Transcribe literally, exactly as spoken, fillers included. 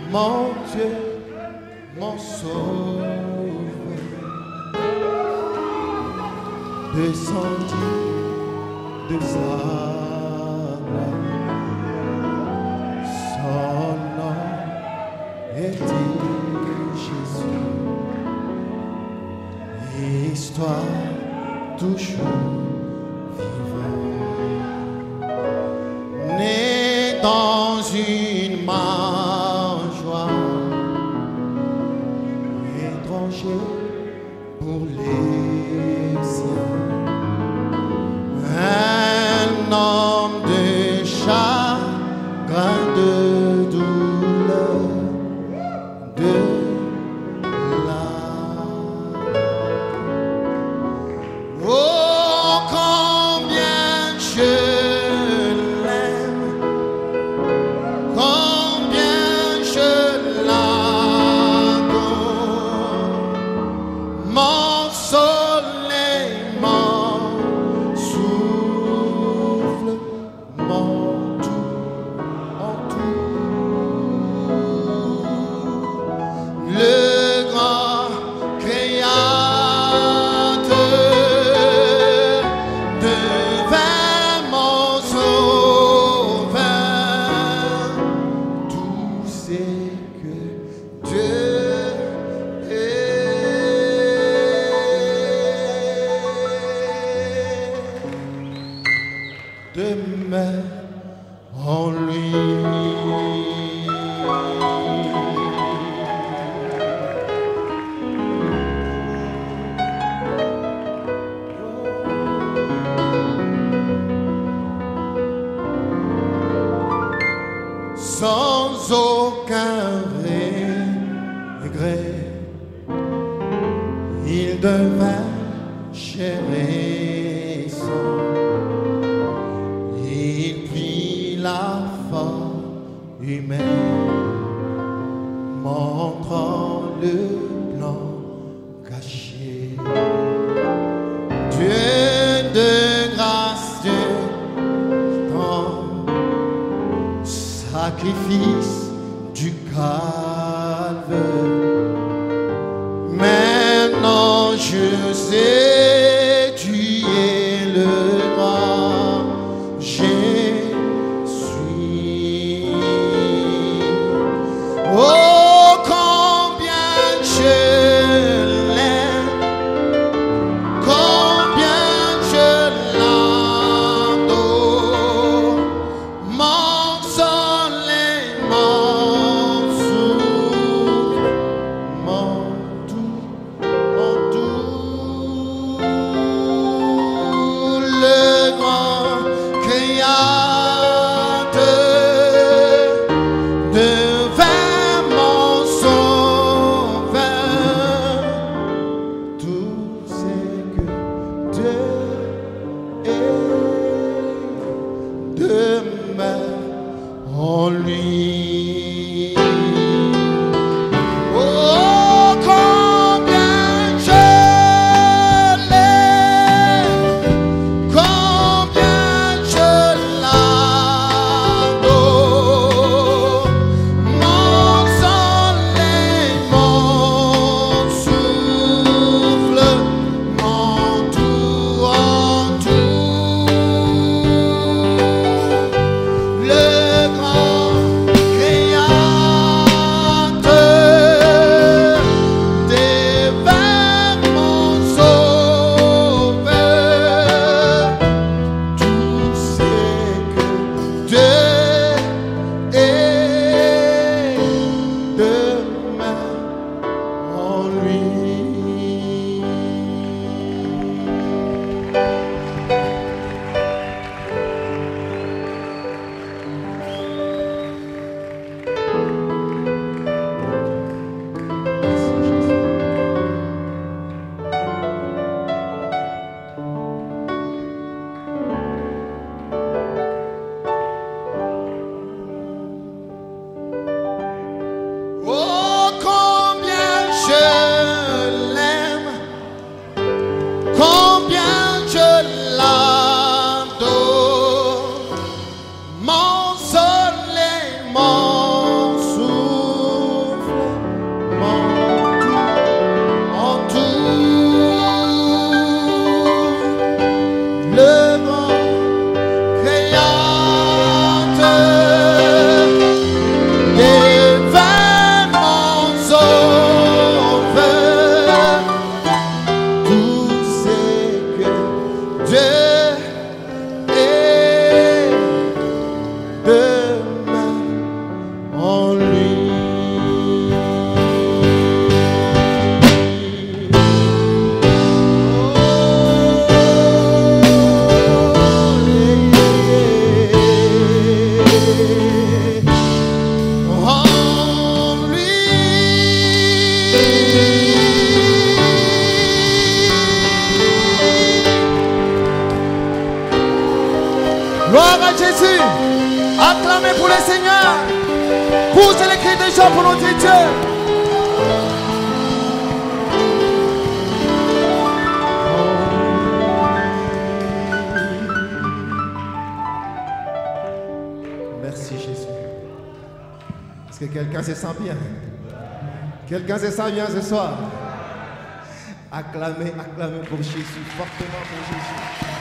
mon Dieu, mon sauveur, descendu de sa gloire, son nom était Jésus, histoire toujours vivante, né dans une mangeoire, étranger pour les siens, un homme de chagrin, de douleur, de larmes. Oh, combien je l'aime, combien je l'adore, mon soleil, mon souffle, mon tout, mon tout, le grand créateur devint mon sauveur. Tout c'est que Dieu est. Demeure en lui. Sans aucun regret, il devint chair et sang. Il prit la forme humaine, montrant le plan caché. Dieu de grâce, Dieu tendre, sacrifice du calvaire. Maintenant je sais, tu es le roi Jésus. Oh, combien je l'aime, combien je l'adore, mon soleil, mon souffle, mon tout, mon tout. Acclamez pour le Seigneur. Poussez les cris de joie pour notre Dieu. Merci Jésus. Est-ce que quelqu'un se sent bien? Quelqu'un se sent bien ce soir? Acclamez, acclamez pour Jésus, fortement pour Jésus.